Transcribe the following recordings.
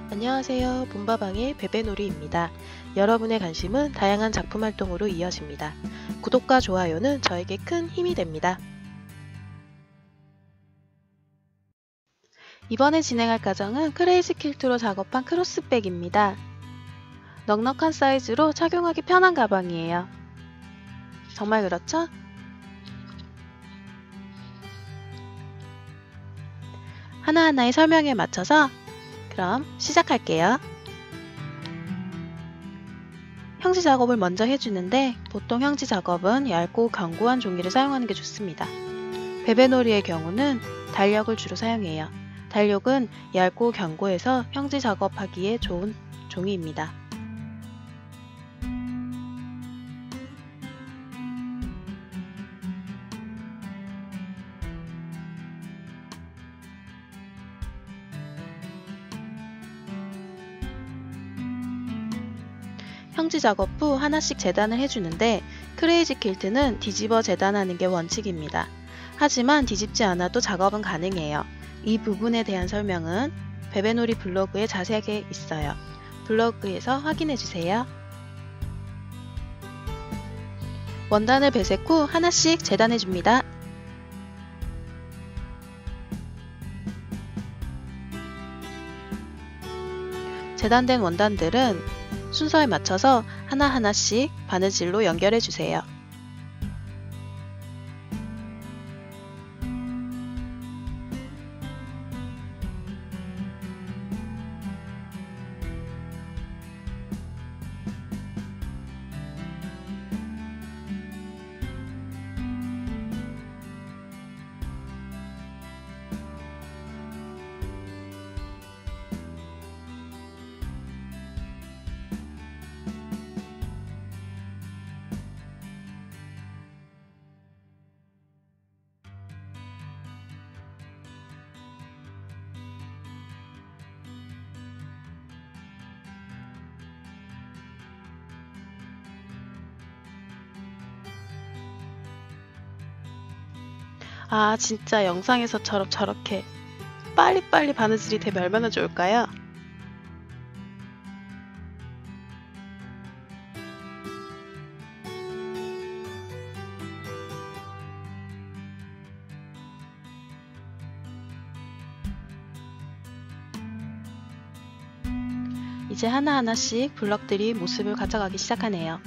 안녕하세요. 봄바방의 베베놀이입니다. 여러분의 관심은 다양한 작품 활동으로 이어집니다. 구독과 좋아요는 저에게 큰 힘이 됩니다. 이번에 진행할 가정은 크레이지 퀼트로 작업한 크로스백입니다. 넉넉한 사이즈로 착용하기 편한 가방이에요. 정말 그렇죠? 하나하나의 설명에 맞춰서 그럼 시작할게요. 형지 작업을 먼저 해주는데 보통 형지 작업은 얇고 견고한 종이를 사용하는 게 좋습니다. 베베놀이의 경우는 달력을 주로 사용해요. 달력은 얇고 견고해서 형지 작업하기에 좋은 종이입니다. 형지 작업 후 하나씩 재단을 해주는데 크레이지 퀼트는 뒤집어 재단하는 게 원칙입니다. 하지만 뒤집지 않아도 작업은 가능해요. 이 부분에 대한 설명은 베베놀이 블로그에 자세하게 있어요. 블로그에서 확인해주세요. 원단을 배색 후 하나씩 재단해줍니다. 재단된 원단들은 순서에 맞춰서 하나하나씩 바느질로 연결해주세요. 진짜 영상에서처럼 저렇게 빨리빨리 바느질이 되면 얼마나 좋을까요? 이제 하나하나씩 블럭들이 모습을 가져가기 시작하네요.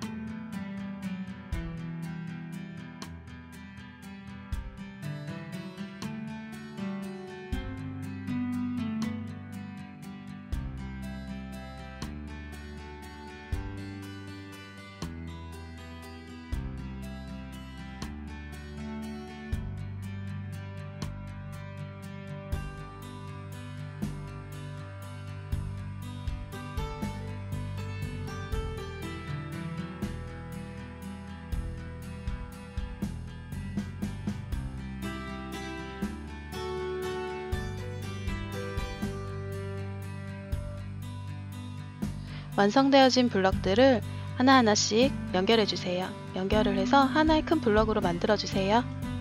완성되어진 블럭들을 하나하나씩 연결해주세요. 연결을 해서 하나의 큰 블럭으로 만들어주세요.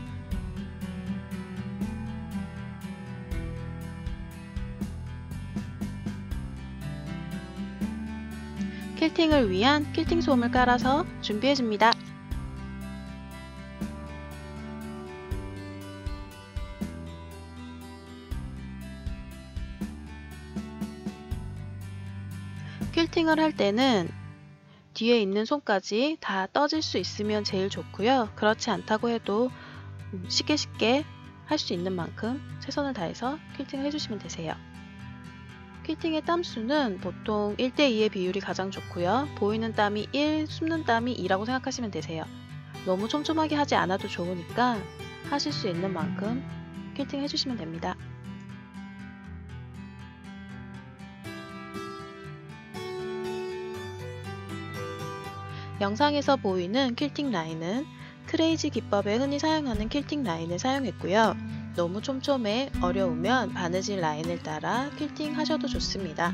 퀼팅을 위한 퀼팅 솜을 깔아서 준비해줍니다. 퀼팅을 할 때는 뒤에 있는 솜까지 다 떠질 수 있으면 제일 좋고요. 그렇지 않다고 해도 쉽게 할 수 있는 만큼 최선을 다해서 퀼팅을 해주시면 되세요. 퀼팅의 땀수는 보통 1:2의 비율이 가장 좋고요. 보이는 땀이 1, 숨는 땀이 2라고 생각하시면 되세요. 너무 촘촘하게 하지 않아도 좋으니까 하실 수 있는 만큼 퀼팅 해주시면 됩니다. 영상에서 보이는 퀼팅 라인은 크레이지 기법에 흔히 사용하는 퀼팅 라인을 사용했고요. 너무 촘촘해 어려우면 바느질 라인을 따라 퀼팅 하셔도 좋습니다.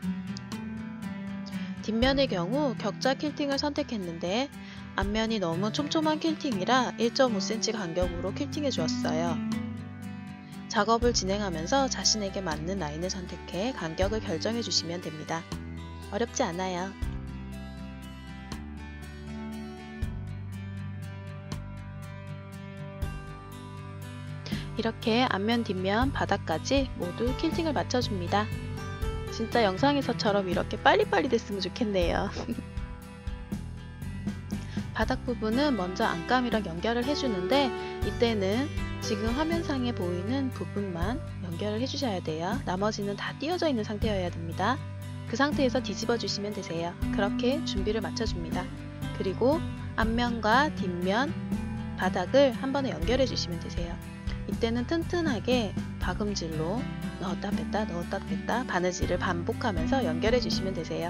뒷면의 경우 격자 퀼팅을 선택했는데 앞면이 너무 촘촘한 퀼팅이라 1.5cm 간격으로 퀼팅해 주었어요. 작업을 진행하면서 자신에게 맞는 라인을 선택해 간격을 결정해 주시면 됩니다. 어렵지 않아요. 이렇게 앞면, 뒷면, 바닥까지 모두 퀼팅을 맞춰줍니다. 진짜 영상에서처럼 이렇게 빨리빨리 됐으면 좋겠네요. 바닥 부분은 먼저 안감이랑 연결을 해주는데 이때는 지금 화면상에 보이는 부분만 연결을 해주셔야 돼요. 나머지는 다 띄어져 있는 상태여야 됩니다. 그 상태에서 뒤집어 주시면 되세요. 그렇게 준비를 맞춰줍니다. 그리고 앞면과 뒷면, 바닥을 한 번에 연결해 주시면 되세요. 이때는 튼튼하게 박음질로 넣었다 뺐다 넣었다 뺐다 바느질을 반복하면서 연결해 주시면 되세요.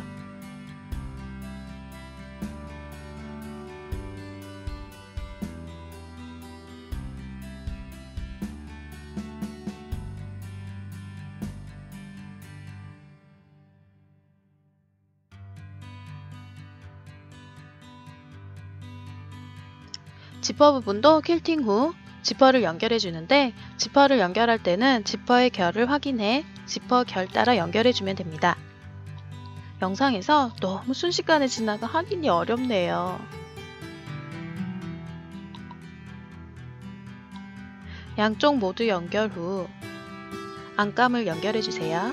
지퍼 부분도 퀼팅 후 지퍼를 연결해 주는데 지퍼를 연결할 때는 지퍼의 결을 확인해 지퍼 결 따라 연결해 주면 됩니다. 영상에서 너무 순식간에 지나가 확인이 어렵네요. 양쪽 모두 연결 후 안감을 연결해 주세요.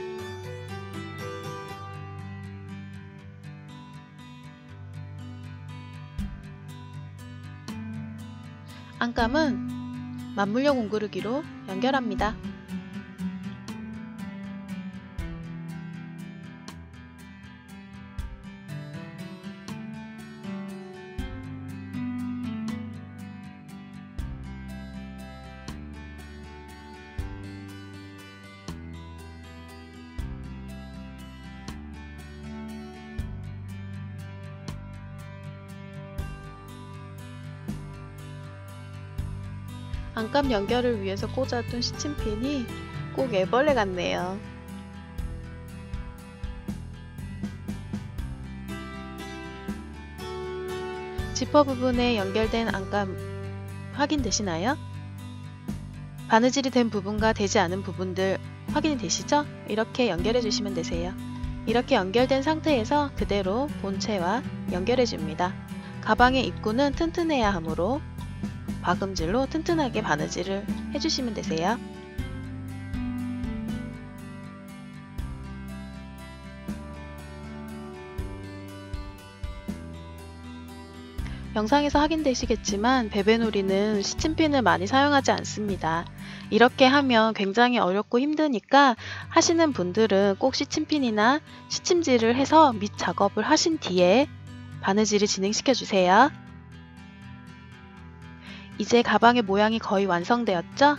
안감은 맞물려 공구르기로 연결합니다. 안감 연결을 위해서 꽂아둔 시침핀이 꼭 애벌레 같네요. 지퍼 부분에 연결된 안감 확인되시나요? 바느질이 된 부분과 되지 않은 부분들 확인이 되시죠? 이렇게 연결해 주시면 되세요. 이렇게 연결된 상태에서 그대로 본체와 연결해 줍니다. 가방의 입구는 튼튼해야 하므로 박음질로 튼튼하게 바느질을 해주시면 되세요. 영상에서 확인되시겠지만 베베놀이는 시침핀을 많이 사용하지 않습니다. 이렇게 하면 굉장히 어렵고 힘드니까 하시는 분들은 꼭 시침핀이나 시침질을 해서 밑 작업을 하신 뒤에 바느질을 진행시켜 주세요. 이제 가방의 모양이 거의 완성되었죠?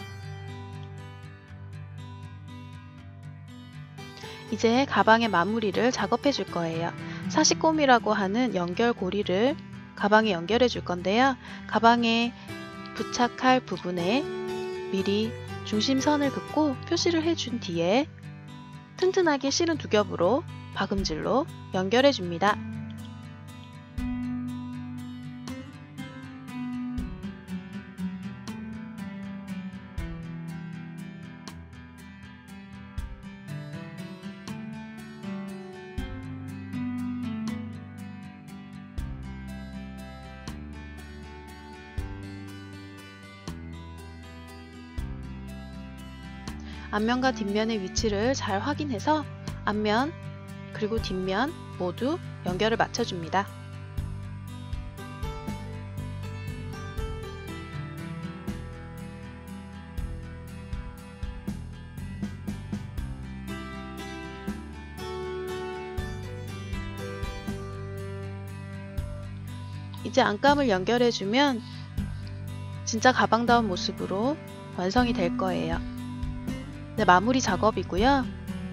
이제 가방의 마무리를 작업해 줄 거예요. 사시꼼이라고 하는 연결고리를 가방에 연결해 줄 건데요. 가방에 부착할 부분에 미리 중심선을 긋고 표시를 해준 뒤에 튼튼하게 실은 두 겹으로 박음질로 연결해 줍니다. 앞면과 뒷면의 위치를 잘 확인해서 앞면 그리고 뒷면 모두 연결을 맞춰줍니다. 이제 안감을 연결해주면 진짜 가방다운 모습으로 완성이 될 거예요. 네, 마무리 작업이고요.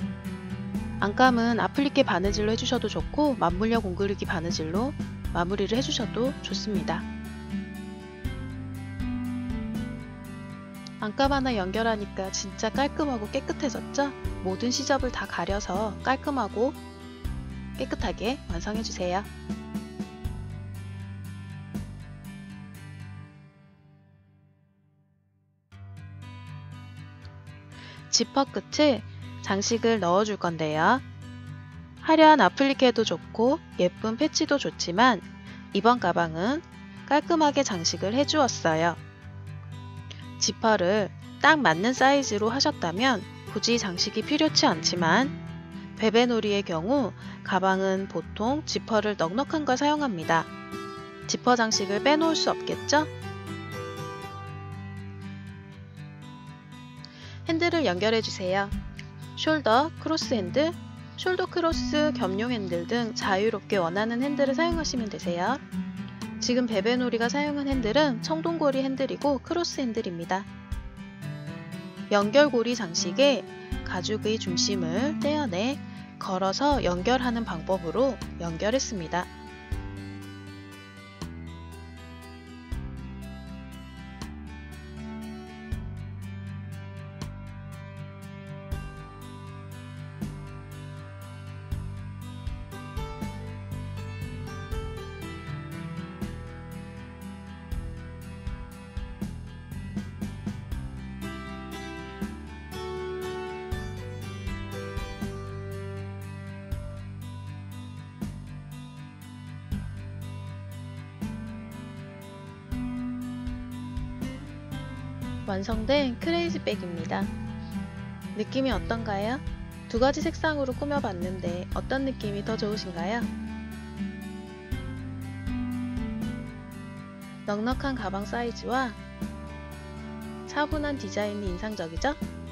안감은 아플리케 바느질로 해주셔도 좋고 맞물려 공구르기 바느질로 마무리를 해주셔도 좋습니다. 안감 하나 연결하니까 진짜 깔끔하고 깨끗해졌죠? 모든 시접을 다 가려서 깔끔하고 깨끗하게 완성해주세요. 지퍼 끝에 장식을 넣어줄 건데요. 화려한 아플리케도 좋고 예쁜 패치도 좋지만 이번 가방은 깔끔하게 장식을 해주었어요. 지퍼를 딱 맞는 사이즈로 하셨다면 굳이 장식이 필요치 않지만 베베놀이의 경우 가방은 보통 지퍼를 넉넉한 걸 사용합니다. 지퍼 장식을 빼놓을 수 없겠죠? 핸들을 연결해 주세요. 숄더, 크로스 핸들, 숄더 크로스, 겸용 핸들 등 자유롭게 원하는 핸들을 사용하시면 되세요. 지금 베베놀이가 사용한 핸들은 청동고리 핸들이고 크로스 핸들입니다. 연결고리 장식에 가죽의 중심을 떼어내 걸어서 연결하는 방법으로 연결했습니다. 완성된 크레이지백입니다. 느낌이 어떤가요? 두 가지 색상으로 꾸며봤는데 어떤 느낌이 더 좋으신가요? 넉넉한 가방 사이즈와 차분한 디자인이 인상적이죠?